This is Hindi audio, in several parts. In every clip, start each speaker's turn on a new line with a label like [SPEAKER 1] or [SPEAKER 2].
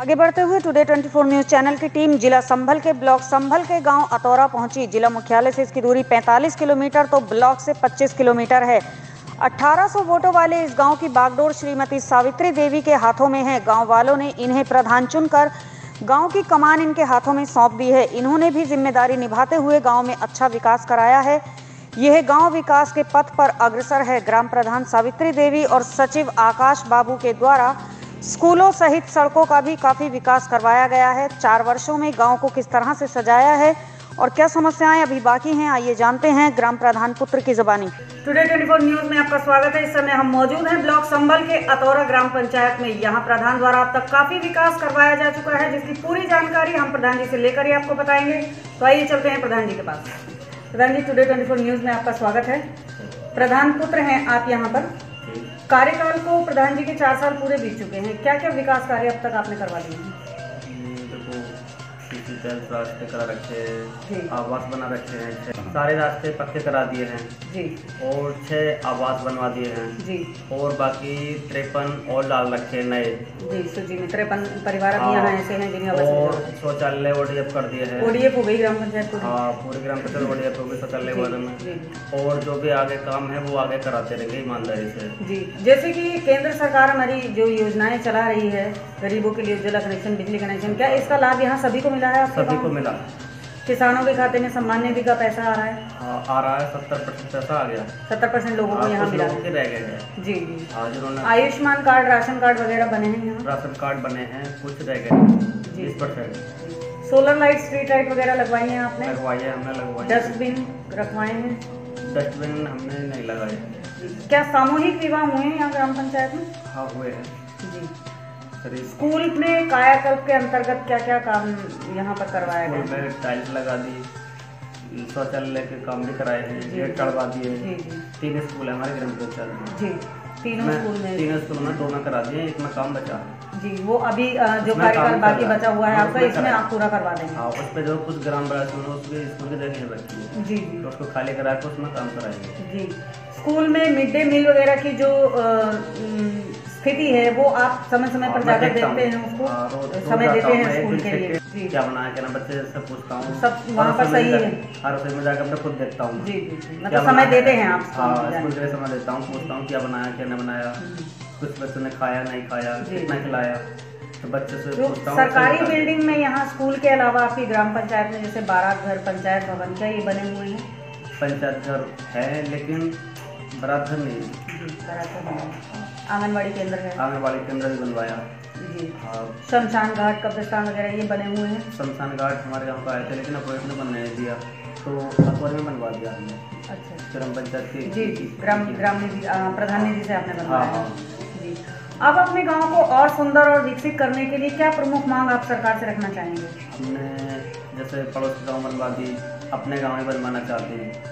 [SPEAKER 1] आगे बढ़ते हुए टुडे 24 न्यूज चैनल की टीम जिला संभल के ब्लॉक संभल के गांव अतौरा पहुंची। जिला मुख्यालय से इसकी दूरी 45 किलोमीटर तो ब्लॉक से 25 किलोमीटर है। 1800 वोटों वाले इस गांव की बागडोर श्रीमती सावित्री देवी के हाथों में है। गांव वालों ने इन्हें प्रधान चुनकर गांव की कमान इनके हाथों में सौंप दी है। इन्होंने भी जिम्मेदारी निभाते हुए गांव में अच्छा विकास कराया है। यह गांव विकास के पथ पर अग्रसर है। ग्राम प्रधान सावित्री देवी और सचिव आकाश बाबू के द्वारा स्कूलों सहित सड़कों का भी काफी विकास करवाया गया है। 4 वर्षों में गांव को किस तरह से सजाया है और क्या समस्याएं अभी बाकी हैं, आइए जानते हैं ग्राम प्रधान पुत्र की जुबानी। टुडे 24 न्यूज में आपका स्वागत है। इस समय हम मौजूद हैं ब्लॉक संभल के अतौरा ग्राम पंचायत में। यहां प्रधान द्वारा अब तक काफी विकास करवाया जा चुका है, जिसकी पूरी जानकारी हम प्रधान जी से लेकर ही आपको बताएंगे। तो आइए चलते हैं प्रधान जी के पास। प्रधान जी, टुडे 24 न्यूज में आपका स्वागत है। प्रधान पुत्र हैं आप यहाँ पर। कार्यकाल को प्रधान जी के 4 साल पूरे बीत चुके हैं, क्या क्या विकास कार्य अब तक आपने करवा दिए हैं?
[SPEAKER 2] देखो, रास्ते करा रखे हैं, आवास बना रखे हैं, सारे रास्ते पक्के करा दिए हैं जी, और 6 आवास बनवा दिए हैं जी, और बाकी 53 और डाल रखे हैं नए जी।
[SPEAKER 1] सूची में 53 परिवार अभी यहाँ ऐसे हैं जिन्हें
[SPEAKER 2] और शौचालय ओडीएफ कर दिए हैं।
[SPEAKER 1] ओडीएफ हो गई ग्राम पंचायत को?
[SPEAKER 2] हाँ, पूरी ग्राम पंचायत ओडीएफ हो गई शौचालय वाले में। और जो भी आगे काम है वो आगे कराते रहेंगे ईमानदारी से
[SPEAKER 1] जी। जैसे कि केंद्र सरकार हमारी जो योजनाएं चला रही है गरीबों के लिए, उज्ज्वला कनेक्शन, बिजली कनेक्शन, क्या इसका लाभ यहाँ सभी को मिला है?
[SPEAKER 2] सभी को मिला।
[SPEAKER 1] किसानों के खाते में सम्मान निधि का पैसा आ रहा है?
[SPEAKER 2] हाँ, आ रहा है। 70% पैसा आ गया।
[SPEAKER 1] 70% लोगों को यहाँ मिला
[SPEAKER 2] रह गए हैं
[SPEAKER 1] जी जी।
[SPEAKER 2] हाँ, जिन्होंने
[SPEAKER 1] आयुष्मान कार्ड, राशन कार्ड वगैरह बने हैं यहाँ?
[SPEAKER 2] राशन कार्ड बने हैं, कुछ रह गए 20%।
[SPEAKER 1] सोलर लाइट, स्ट्रीट लाइट वगैरह लगवाई हैं आपने?
[SPEAKER 2] लगवाई है, हमने लगवाई।
[SPEAKER 1] डस्टबिन रखवाए हैं?
[SPEAKER 2] डस्टबिन हमने नहीं लगाए।
[SPEAKER 1] क्या सामूहिक विवाह हुए हैं यहाँ ग्राम पंचायत में?
[SPEAKER 2] हाँ, हुए हैं
[SPEAKER 1] जी।
[SPEAKER 2] स्कूल
[SPEAKER 1] में कायाकल्प के अंतर्गत क्या क्या काम यहाँ पर करवाया गया?
[SPEAKER 2] स्कूल में टाइल्स लगा दी, शौचालय के काम भी कराए हैं, गेट चढ़वा दिए। 3 स्कूल है हमारे ग्राम पंचायत में जी। तीनों स्कूल में 2 में करा दिए, 1 में काम बचा
[SPEAKER 1] जी। वो अभी जो कार्यकाल बाकी बचा हुआ है आपका, इसमें आप पूरा करवा देंगे?
[SPEAKER 2] हाँ, उस पर जो कुछ ग्राम उसके स्कूल की जगह रखी है जी जी, तो उसको खाली करा के उसमें काम कराएंगे
[SPEAKER 1] जी। स्कूल में मिड डे मील वगैरह की जो स्थिति है वो आप समय समय पर जाकर देखते हैं, उसको समय देते हैं स्कूल के लिए जी।
[SPEAKER 2] क्या बनाया, क्या ना, बच्चे से पूछता हूँ,
[SPEAKER 1] सब वहाँ पर सही है?
[SPEAKER 2] हर रसोई में जाकर मैं खुद देखता हूँ
[SPEAKER 1] जी जी। मतलब समय देते हैं आप?
[SPEAKER 2] हाँ, स्कूल के लिए समय देता हूँ, पूछता हूँ क्या बनाया, क्या नहीं बनाया, कुछ बच्चों ने खाया नहीं खाया, कितना खिलाया, तो बच्चे से पूछता हूँ।
[SPEAKER 1] सरकारी बिल्डिंग में यहाँ स्कूल के अलावा आपकी ग्राम पंचायत में जैसे बारात घर, पंचायत भवन, क्या ये बने हुए हैं?
[SPEAKER 2] पंचायत घर है लेकिन बारात घर नहीं।
[SPEAKER 1] आंगनबाड़ी केंद्र है?
[SPEAKER 2] आंगनबाड़ी केंद्र भी बनवाया
[SPEAKER 1] जी। शमशान घाट, कब्रिस्तान वगैरह ये बने हुए हैं?
[SPEAKER 2] शमशान घाट हमारे गाँव का आए थे लेकिन अपोजिट ने बनने नहीं दिया, तो अखबार में बनवा दिया हमने। अच्छा। ग्राम पंचायत की
[SPEAKER 1] जी, ग्राम निधि, प्रधान निधि से आपने बनवाया जी। अब अपने गांव को और सुंदर और विकसित करने के लिए क्या प्रमुख मांग आप सरकार से रखना चाहेंगे?
[SPEAKER 2] हमने जैसे पड़ोस के गाँव बनवा दी, अपने गाँव में बनवाना चाहते हैं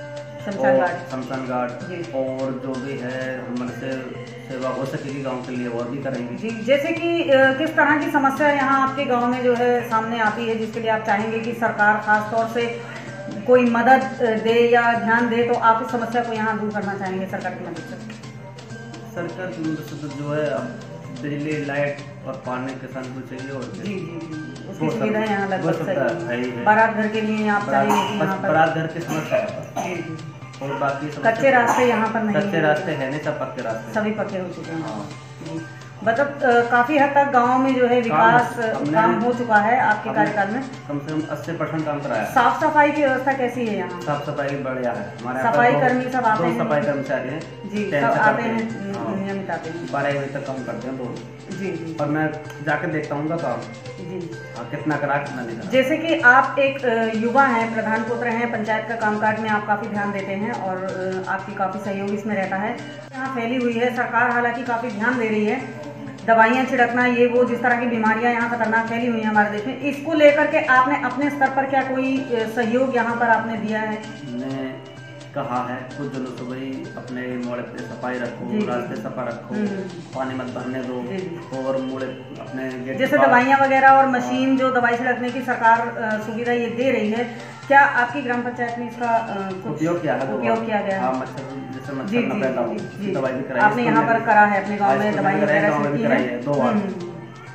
[SPEAKER 2] शमशान घाट, और जो भी है हमारे से सेवा हो सकेगी गांव के लिए और भी करेंगे जी। जैसे कि
[SPEAKER 1] किस तरह की समस्या यहाँ आपके गांव में जो है सामने आती है, जिसके लिए आप चाहेंगे कि सरकार खास तौर से कोई मदद दे या ध्यान दे, तो आप इस समस्या को यहाँ दूर करना चाहेंगे सरकार की मदद से?
[SPEAKER 2] सरकार की मदद से जो है बिजली, लाइट और पानी किसान को चाहिए और
[SPEAKER 1] जी जी, उसकी सुविधाएं यहाँ लगभग सही है। बारात घर के लिए आप चाहेंगे?
[SPEAKER 2] बारात घर की समस्या है और बाकी
[SPEAKER 1] कच्चे रास्ते यहाँ पर नहीं?
[SPEAKER 2] कच्चे रास्ते है नहीं, सब पक्के रास्ते,
[SPEAKER 1] सभी पक्के हो चुके हैं। मतलब काफी हद तक गांव में जो है विकास काम हो चुका है आपके कार्यकाल में?
[SPEAKER 2] कम से कम 80% काम कराया।
[SPEAKER 1] साफ सफाई की व्यवस्था कैसी है यहाँ?
[SPEAKER 2] साफ सफाई बढ़िया है हमारे।
[SPEAKER 1] सफाई कर्मी सब आते हैं?
[SPEAKER 2] सफाई कर्मचारी हैं
[SPEAKER 1] जी, सब आते हैं, नियमित आते हैं।
[SPEAKER 2] 12 बजे तक काम करते हैं वो
[SPEAKER 1] जी जी।
[SPEAKER 2] और मैं जाकर देखता हूँ काम जी, कितना करा कितना नहीं करा।
[SPEAKER 1] जैसे कि आप एक युवा हैं, प्रधान पुत्र हैं, पंचायत का कामकाज में आप काफ़ी ध्यान देते हैं और आपकी काफ़ी सहयोग इसमें रहता है। यहाँ फैली हुई है, सरकार हालांकि काफ़ी ध्यान दे रही है, दवाइयाँ छिड़कना, ये वो, जिस तरह की बीमारियाँ यहाँ खतरनाक फैली हुई हैं हमारे देश में, इसको लेकर के आपने अपने स्तर पर क्या कोई सहयोग यहाँ पर आपने दिया है?
[SPEAKER 2] मैंने कहा है कुछ दिनों से वही अपने मोड़े पे सफाई रखो, रास्ते सफा रखो, पानी मत भरने दो, और मोड़े अपने गेट
[SPEAKER 1] जैसे दवाइयाँ वगैरह और मशीन जो दवाई छिड़कने की सरकार सुविधा ये दे रही है, क्या आपकी ग्राम पंचायत में इसका
[SPEAKER 2] उपयोग किया है?
[SPEAKER 1] उपयोग किया गया है?
[SPEAKER 2] जैसे मच्छर न पैदा हो, दवाई भी कराई
[SPEAKER 1] आपने यहाँ पर करा है अपने गाँव में? दवाई वगैरह
[SPEAKER 2] 2 बार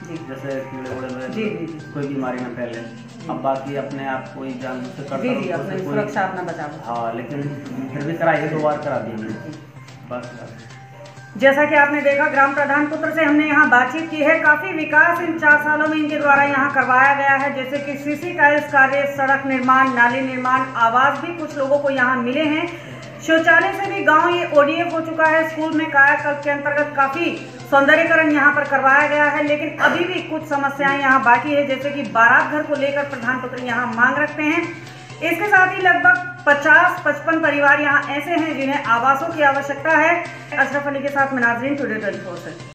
[SPEAKER 2] जैसे कीड़े उड़े हुए कोई बीमारी ना फैले। अब बाकी अपने आप कोई जान से करता
[SPEAKER 1] जी अपनी सुरक्षा अपना बचाव।
[SPEAKER 2] हाँ, लेकिन फिर भी कराई है, 2 बार करा दी हमने बस।
[SPEAKER 1] जैसा कि आपने देखा, ग्राम प्रधान पुत्र से हमने यहाँ बातचीत की है। काफ़ी विकास इन 4 सालों में इनके द्वारा यहाँ करवाया गया है, जैसे कि सीसी टाइल्स कार्य, सड़क निर्माण, नाली निर्माण, आवास भी कुछ लोगों को यहाँ मिले हैं। शौचालय से भी गांव ये ODF हो चुका है। स्कूल में कायाकल्प के अंतर्गत काफ़ी सौंदर्यीकरण यहाँ पर करवाया गया है, लेकिन अभी भी कुछ समस्याएं यहाँ बाकी है, जैसे कि बारात घर को लेकर प्रधान पुत्र यहाँ मांग रखते हैं। इसके साथ ही लगभग 50-55 परिवार यहाँ ऐसे हैं जिन्हें आवासों की आवश्यकता है। अशरफ अली के साथ मैं नाज़रीन, टुडे 24 से।